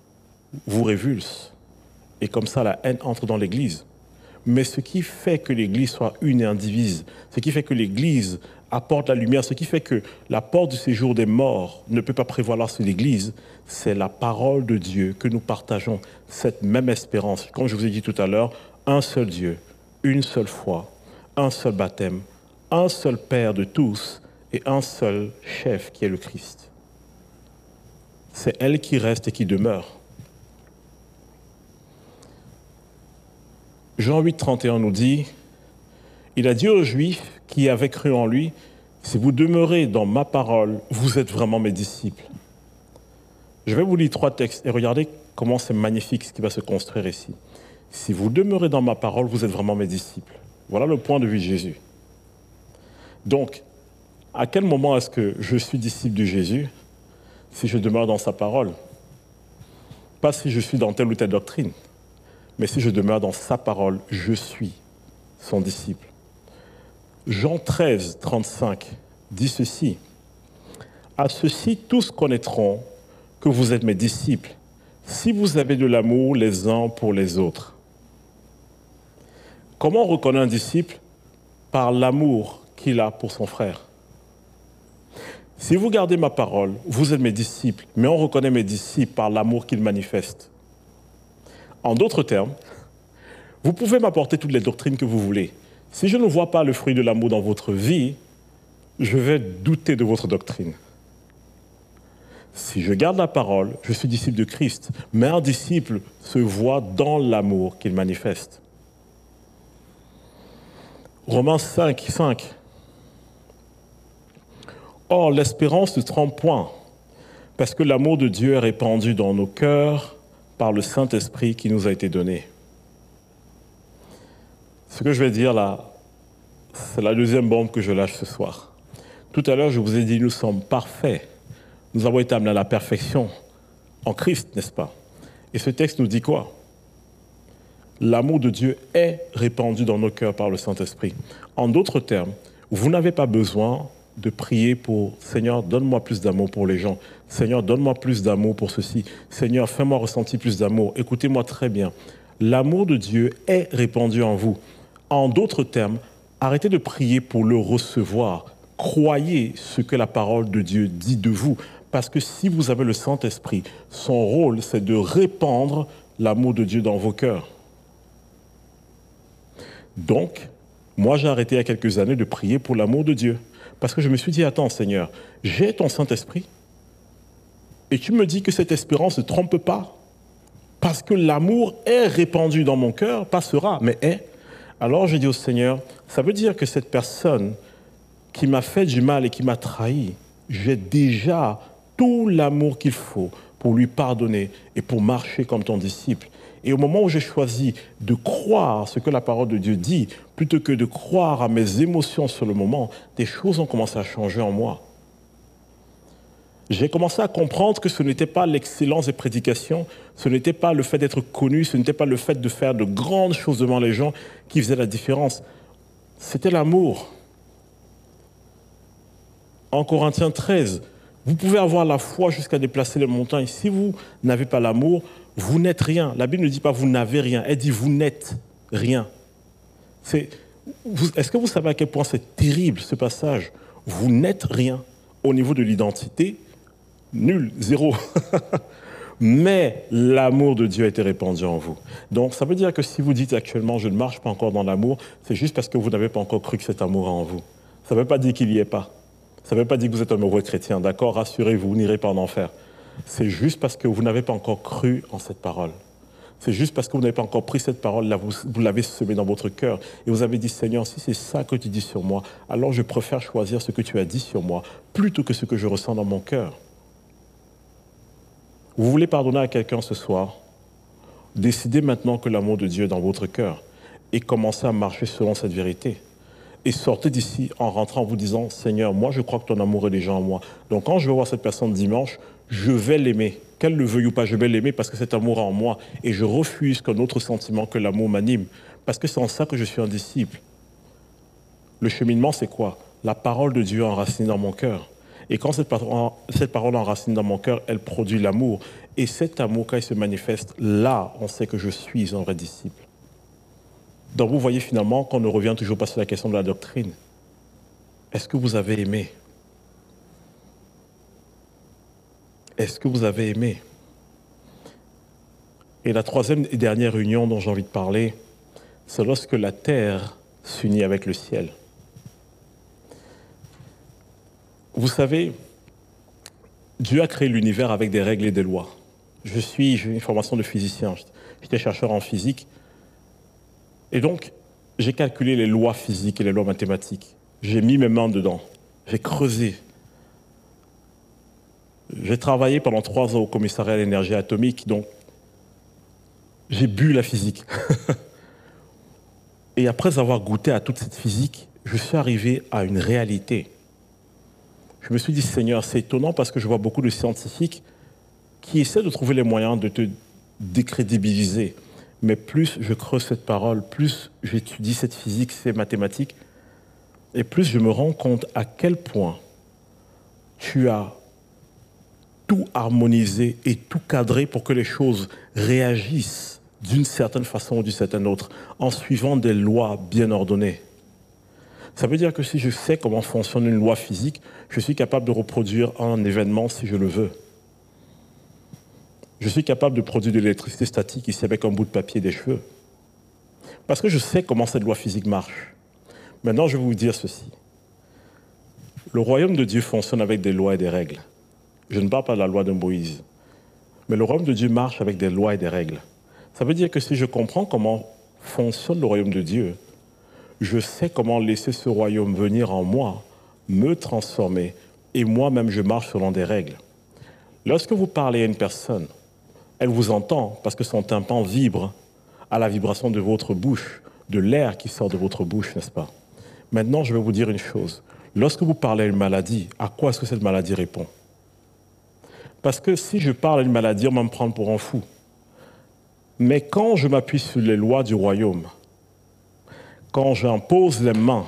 vous révulse. Et comme ça, la haine entre dans l'Église. Mais ce qui fait que l'Église soit une et indivise, ce qui fait que l'Église apporte la lumière, ce qui fait que la porte du séjour des morts ne peut pas prévaloir sur l'Église, c'est la parole de Dieu que nous partageons, cette même espérance. Comme je vous ai dit tout à l'heure, un seul Dieu, une seule foi, un seul baptême, un seul Père de tous et un seul chef qui est le Christ. C'est elle qui reste et qui demeure. Jean huit, trente et un nous dit, il a dit aux Juifs qui avaient cru en lui, si vous demeurez dans ma parole, vous êtes vraiment mes disciples. Je vais vous lire trois textes et regardez comment c'est magnifique ce qui va se construire ici. Si vous demeurez dans ma parole, vous êtes vraiment mes disciples. Voilà le point de vue de Jésus. Donc, à quel moment est-ce que je suis disciple de Jésus? Si je demeure dans sa parole. Pas si je suis dans telle ou telle doctrine. Mais si je demeure dans sa parole, je suis son disciple. Jean treize, trente-cinq dit ceci. À ceci, tous connaîtront que vous êtes mes disciples, si vous avez de l'amour les uns pour les autres. Comment on reconnaît un disciple? Par l'amour qu'il a pour son frère. Si vous gardez ma parole, vous êtes mes disciples, mais on reconnaît mes disciples par l'amour qu'ils manifestent. En d'autres termes, vous pouvez m'apporter toutes les doctrines que vous voulez. Si je ne vois pas le fruit de l'amour dans votre vie, je vais douter de votre doctrine. Si je garde la parole, je suis disciple de Christ, mais un disciple se voit dans l'amour qu'il manifeste. Romains cinq, cinq. Or, l'espérance ne trompe point, parce que l'amour de Dieu est répandu dans nos cœurs par le Saint-Esprit qui nous a été donné. Ce que je vais dire là, c'est la deuxième bombe que je lâche ce soir. Tout à l'heure, je vous ai dit, nous sommes parfaits. Nous avons été amenés à la perfection en Christ, n'est-ce pas? Et ce texte nous dit quoi? L'amour de Dieu est répandu dans nos cœurs par le Saint-Esprit. En d'autres termes, vous n'avez pas besoin de prier pour « Seigneur, donne-moi plus d'amour pour les gens. Seigneur, donne-moi plus d'amour pour ceci. Seigneur, fais-moi ressentir plus d'amour. » Écoutez-moi très bien. L'amour de Dieu est répandu en vous. En d'autres termes, arrêtez de prier pour le recevoir. Croyez ce que la parole de Dieu dit de vous. Parce que si vous avez le Saint-Esprit, son rôle, c'est de répandre l'amour de Dieu dans vos cœurs. Donc, moi, j'ai arrêté il y a quelques années de prier pour l'amour de Dieu. Parce que je me suis dit, attends, Seigneur, j'ai ton Saint-Esprit. Et tu me dis que cette espérance ne trompe pas. Parce que l'amour est répandu dans mon cœur, pas sera, mais est. Alors, j'ai dit au Seigneur, ça veut dire que cette personne qui m'a fait du mal et qui m'a trahi, j'ai déjà tout l'amour qu'il faut pour lui pardonner et pour marcher comme ton disciple. Et au moment où j'ai choisi de croire ce que la parole de Dieu dit, plutôt que de croire à mes émotions sur le moment, des choses ont commencé à changer en moi. J'ai commencé à comprendre que ce n'était pas l'excellence des prédications, ce n'était pas le fait d'être connu, ce n'était pas le fait de faire de grandes choses devant les gens qui faisait la différence. C'était l'amour. En Corinthiens treize, vous pouvez avoir la foi jusqu'à déplacer les montagnes. Si vous n'avez pas l'amour, vous n'êtes rien. La Bible ne dit pas vous n'avez rien, elle dit vous n'êtes rien. C'est, vous, est-ce que vous savez à quel point c'est terrible ce passage? Vous n'êtes rien au niveau de l'identité. Nul, zéro. Mais l'amour de Dieu a été répandu en vous. Donc, ça veut dire que si vous dites actuellement « je ne marche pas encore dans l'amour », c'est juste parce que vous n'avez pas encore cru que cet amour est en vous. Ça ne veut pas dire qu'il n'y est pas. Ça ne veut pas dire que vous êtes un heureux chrétien. D'accord, rassurez-vous, vous n'irez pas en enfer. C'est juste parce que vous n'avez pas encore cru en cette parole. C'est juste parce que vous n'avez pas encore pris cette parole, là, vous, vous l'avez semée dans votre cœur. Et vous avez dit, Seigneur, si c'est ça que tu dis sur moi, alors je préfère choisir ce que tu as dit sur moi, plutôt que ce que je ressens dans mon cœur. Vous voulez pardonner à quelqu'un ce soir? Décidez maintenant que l'amour de Dieu est dans votre cœur et commencez à marcher selon cette vérité. Et sortez d'ici en rentrant en vous disant, Seigneur, moi je crois que ton amour est déjà en moi. Donc quand je vais voir cette personne dimanche, je vais l'aimer. Qu'elle le veuille ou pas, je vais l'aimer parce que cet amour est en moi. Et je refuse qu'un autre sentiment que l'amour m'anime. Parce que c'est en ça que je suis un disciple. Le cheminement, c'est quoi? La parole de Dieu enracinée dans mon cœur. Et quand cette parole, cette parole enracine dans mon cœur, elle produit l'amour. Et cet amour, quand il se manifeste, là, on sait que je suis un vrai disciple. Donc vous voyez finalement qu'on ne revient toujours pas sur la question de la doctrine. Est-ce que vous avez aimé? Est-ce que vous avez aimé? Et la troisième et dernière union dont j'ai envie de parler, c'est lorsque la terre s'unit avec le ciel. Vous savez, Dieu a créé l'univers avec des règles et des lois. Je suis, j'ai une formation de physicien, j'étais chercheur en physique. Et donc, j'ai calculé les lois physiques et les lois mathématiques. J'ai mis mes mains dedans, j'ai creusé. J'ai travaillé pendant trois ans au commissariat à l'énergie atomique, donc j'ai bu la physique. Et après avoir goûté à toute cette physique, je suis arrivé à une réalité. Je me suis dit, Seigneur, c'est étonnant parce que je vois beaucoup de scientifiques qui essaient de trouver les moyens de te décrédibiliser. Mais plus je creuse cette parole, plus j'étudie cette physique, ces mathématiques, et plus je me rends compte à quel point tu as tout harmonisé et tout cadré pour que les choses réagissent d'une certaine façon ou d'une certaine autre, en suivant des lois bien ordonnées. Ça veut dire que si je sais comment fonctionne une loi physique, je suis capable de reproduire un événement si je le veux. Je suis capable de produire de l'électricité statique ici avec un bout de papier et des cheveux. Parce que je sais comment cette loi physique marche. Maintenant, je vais vous dire ceci. Le royaume de Dieu fonctionne avec des lois et des règles. Je ne parle pas de la loi de Moïse. Mais le royaume de Dieu marche avec des lois et des règles. Ça veut dire que si je comprends comment fonctionne le royaume de Dieu, je sais comment laisser ce royaume venir en moi, me transformer, et moi-même je marche selon des règles. Lorsque vous parlez à une personne, elle vous entend parce que son tympan vibre à la vibration de votre bouche, de l'air qui sort de votre bouche, n'est-ce pas? Maintenant, je vais vous dire une chose. Lorsque vous parlez à une maladie, à quoi est-ce que cette maladie répond? Parce que si je parle à une maladie, on va me prendre pour un fou. Mais quand je m'appuie sur les lois du royaume, quand j'impose les mains,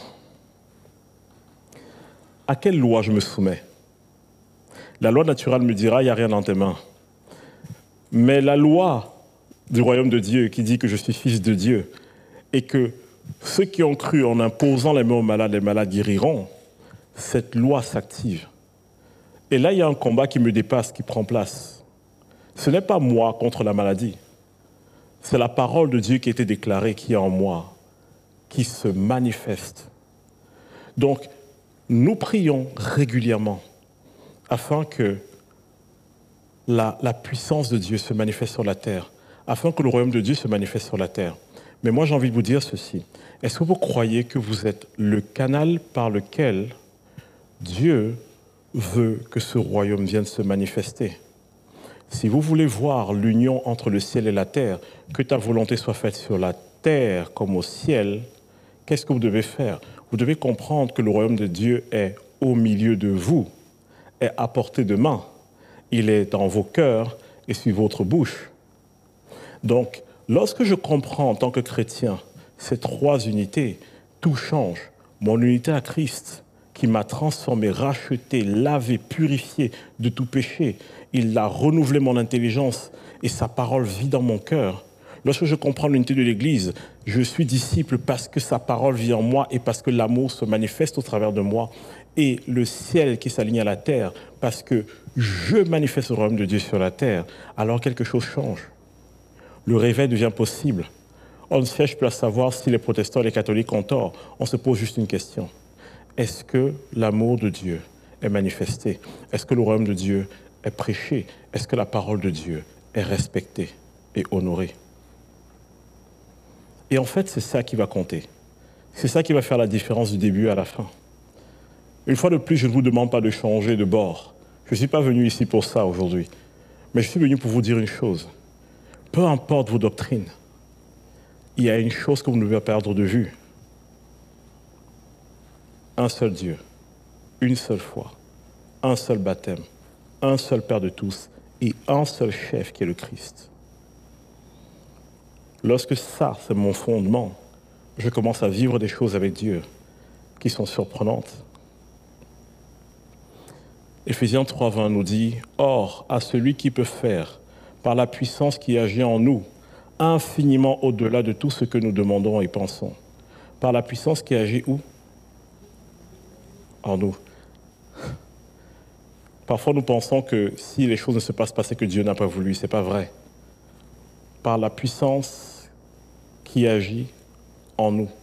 à quelle loi je me soumets? La loi naturelle me dira, il n'y a rien dans tes mains. Mais la loi du royaume de Dieu qui dit que je suis fils de Dieu et que ceux qui ont cru en imposant les mains aux malades, les malades guériront, cette loi s'active. Et là, il y a un combat qui me dépasse, qui prend place. Ce n'est pas moi contre la maladie. C'est la parole de Dieu qui a été déclarée, qui est en moi, qui se manifeste. Donc, nous prions régulièrement afin que la, la puissance de Dieu se manifeste sur la terre, afin que le royaume de Dieu se manifeste sur la terre. Mais moi, j'ai envie de vous dire ceci. Est-ce que vous croyez que vous êtes le canal par lequel Dieu veut que ce royaume vienne se manifester? Si vous voulez voir l'union entre le ciel et la terre, que ta volonté soit faite sur la terre comme au ciel, qu'est-ce que vous devez faire? Vous devez comprendre que le royaume de Dieu est au milieu de vous, est à portée de main. Il est dans vos cœurs et sur votre bouche. Donc, lorsque je comprends en tant que chrétien ces trois unités, tout change. Mon unité à Christ, qui m'a transformé, racheté, lavé, purifié de tout péché. Il a renouvelé mon intelligence et sa parole vit dans mon cœur. Lorsque je comprends l'unité de l'Église, je suis disciple parce que sa parole vit en moi et parce que l'amour se manifeste au travers de moi. Et le ciel qui s'aligne à la terre, parce que je manifeste le royaume de Dieu sur la terre, alors quelque chose change. Le réveil devient possible. On ne cherche plus à savoir si les protestants et les catholiques ont tort. On se pose juste une question. Est-ce que l'amour de Dieu est manifesté? Est-ce que le royaume de Dieu est prêché? Est-ce que la parole de Dieu est respectée et honorée? Et en fait, c'est ça qui va compter. C'est ça qui va faire la différence du début à la fin. Une fois de plus, je ne vous demande pas de changer de bord. Je ne suis pas venu ici pour ça aujourd'hui. Mais je suis venu pour vous dire une chose. Peu importe vos doctrines, il y a une chose que vous ne devez pas perdre de vue. Un seul Dieu, une seule foi, un seul baptême, un seul Père de tous et un seul chef qui est le Christ. Lorsque ça, c'est mon fondement, je commence à vivre des choses avec Dieu qui sont surprenantes. Éphésiens trois, vingt nous dit « Or, à celui qui peut faire, par la puissance qui agit en nous, infiniment au-delà de tout ce que nous demandons et pensons. » Par la puissance qui agit où? En nous. Parfois, nous pensons que si les choses ne se passent pas, c'est que Dieu n'a pas voulu. Ce n'est pas vrai. Par la puissance qui agit en nous.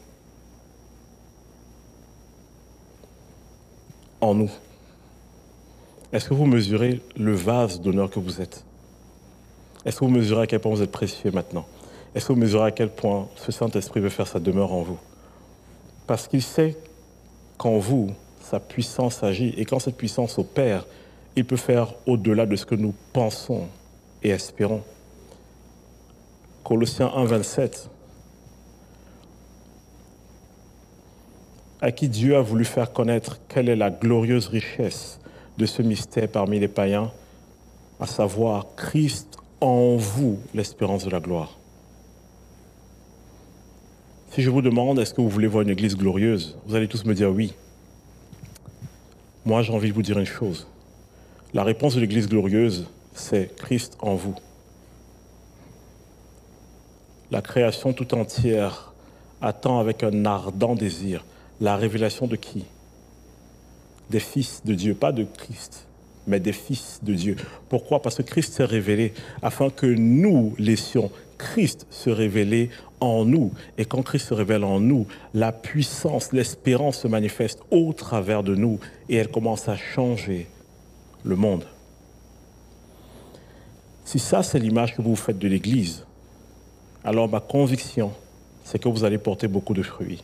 En nous. Est-ce que vous mesurez le vase d'honneur que vous êtes? Est-ce que vous mesurez à quel point vous êtes précieux maintenant? Est-ce que vous mesurez à quel point ce Saint-Esprit veut faire sa demeure en vous? Parce qu'il sait qu'en vous, sa puissance agit. Et quand cette puissance opère, il peut faire au-delà de ce que nous pensons et espérons. Colossiens un, vingt-sept. À qui Dieu a voulu faire connaître quelle est la glorieuse richesse de ce mystère parmi les païens, à savoir Christ en vous, l'espérance de la gloire. Si je vous demande, est-ce que vous voulez voir une église glorieuse? Vous allez tous me dire oui. Moi, j'ai envie de vous dire une chose. La réponse de l'église glorieuse, c'est Christ en vous. La création tout entière attend avec un ardent désir la révélation de qui? Des fils de Dieu, pas de Christ, mais des fils de Dieu. Pourquoi? Parce que Christ s'est révélé afin que nous laissions Christ se révéler en nous. Et quand Christ se révèle en nous, la puissance, l'espérance se manifeste au travers de nous et elle commence à changer le monde. Si ça, c'est l'image que vous faites de l'Église, alors ma conviction, c'est que vous allez porter beaucoup de fruits.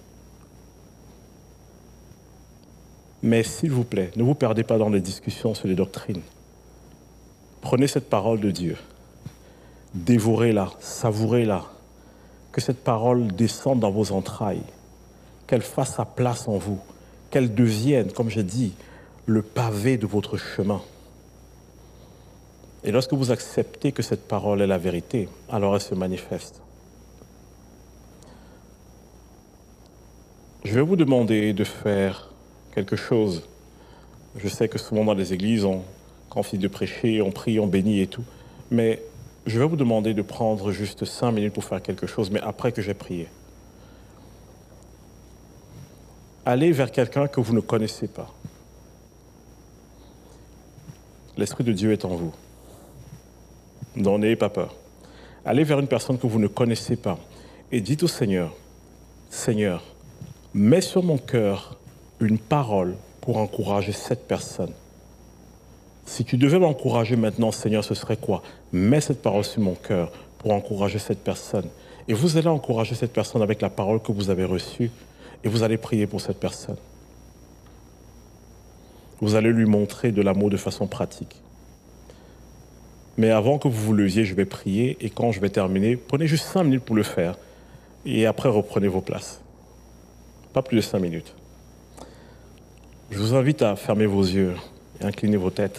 Mais s'il vous plaît, ne vous perdez pas dans les discussions sur les doctrines. Prenez cette parole de Dieu, dévorez-la, savourez-la, que cette parole descende dans vos entrailles, qu'elle fasse sa place en vous, qu'elle devienne, comme je dis, le pavé de votre chemin. Et lorsque vous acceptez que cette parole est la vérité, alors elle se manifeste. Je vais vous demander de faire quelque chose. Je sais que souvent dans les églises, on, quand on finit de prêcher, on prie, on bénit et tout. Mais je vais vous demander de prendre juste cinq minutes pour faire quelque chose, mais après que j'ai prié. Allez vers quelqu'un que vous ne connaissez pas. L'Esprit de Dieu est en vous. N'en ayez pas peur. Allez vers une personne que vous ne connaissez pas et dites au Seigneur, Seigneur, mets sur mon cœur une parole pour encourager cette personne. Si tu devais m'encourager maintenant, Seigneur, ce serait quoi? Mets cette parole sur mon cœur pour encourager cette personne. Et vous allez encourager cette personne avec la parole que vous avez reçue et vous allez prier pour cette personne. Vous allez lui montrer de l'amour de façon pratique. Mais avant que vous vous leviez, je vais prier et quand je vais terminer, prenez juste cinq minutes pour le faire et après reprenez vos places. Pas plus de cinq minutes. Je vous invite à fermer vos yeux et incliner vos têtes.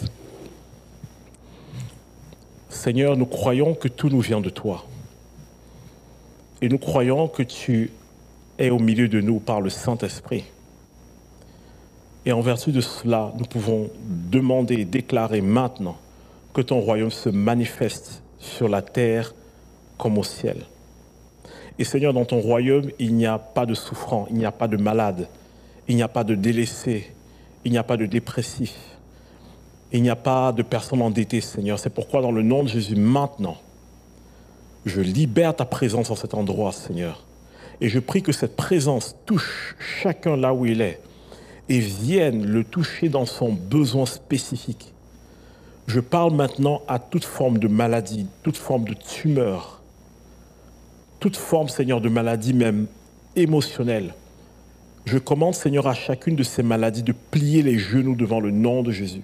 Seigneur, nous croyons que tout nous vient de toi. Et nous croyons que tu es au milieu de nous par le Saint-Esprit. Et en vertu de cela, nous pouvons demander et déclarer maintenant que ton royaume se manifeste sur la terre comme au ciel. Et Seigneur, dans ton royaume, il n'y a pas de souffrant, il n'y a pas de malade, il n'y a pas de délaissé, il n'y a pas de dépressif, il n'y a pas de personne endettée, Seigneur. C'est pourquoi, dans le nom de Jésus, maintenant, je libère ta présence en cet endroit, Seigneur. Et je prie que cette présence touche chacun là où il est et vienne le toucher dans son besoin spécifique. Je parle maintenant à toute forme de maladie, toute forme de tumeur, toute forme, Seigneur, de maladie même émotionnelle. Je commande, Seigneur, à chacune de ces maladies de plier les genoux devant le nom de Jésus.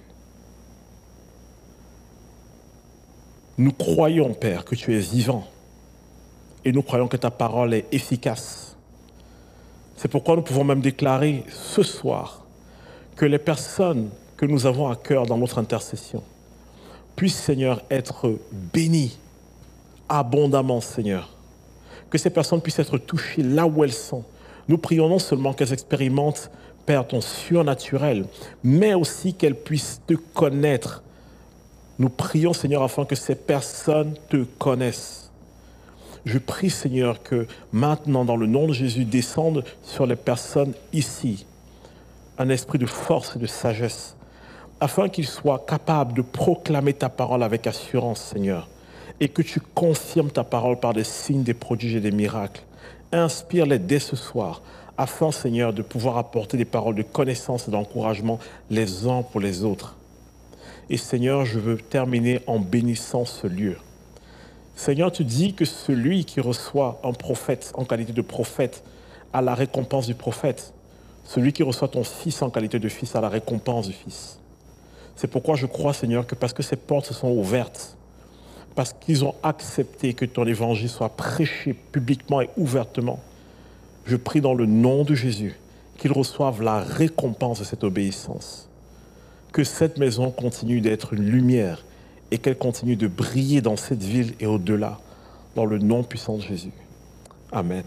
Nous croyons, Père, que tu es vivant et nous croyons que ta parole est efficace. C'est pourquoi nous pouvons même déclarer ce soir que les personnes que nous avons à cœur dans notre intercession puissent, Seigneur, être bénies abondamment, Seigneur. Que ces personnes puissent être touchées là où elles sont. Nous prions non seulement qu'elles expérimentent Père, ton surnaturel, mais aussi qu'elles puissent te connaître. Nous prions, Seigneur, afin que ces personnes te connaissent. Je prie, Seigneur, que maintenant, dans le nom de Jésus, descende sur les personnes ici un esprit de force et de sagesse, afin qu'ils soient capables de proclamer ta parole avec assurance, Seigneur, et que tu confirmes ta parole par des signes, des prodiges et des miracles. Inspire-les dès ce soir, afin, Seigneur, de pouvoir apporter des paroles de connaissance et d'encouragement les uns pour les autres. Et Seigneur, je veux terminer en bénissant ce lieu. Seigneur, tu dis que celui qui reçoit un prophète en qualité de prophète a la récompense du prophète. Celui qui reçoit ton fils en qualité de fils a la récompense du fils. C'est pourquoi je crois, Seigneur, que parce que ces portes se sont ouvertes, parce qu'ils ont accepté que ton évangile soit prêché publiquement et ouvertement, je prie dans le nom de Jésus qu'ils reçoivent la récompense de cette obéissance. Que cette maison continue d'être une lumière et qu'elle continue de briller dans cette ville et au-delà, dans le nom puissant de Jésus. Amen.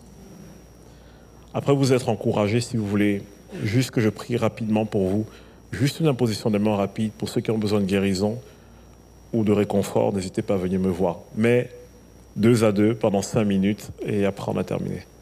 Après vous être encouragés, si vous voulez, juste que je prie rapidement pour vous, juste une imposition de main rapide pour ceux qui ont besoin de guérison ou de réconfort, n'hésitez pas à venir me voir. Mais deux à deux pendant cinq minutes et après on a terminé.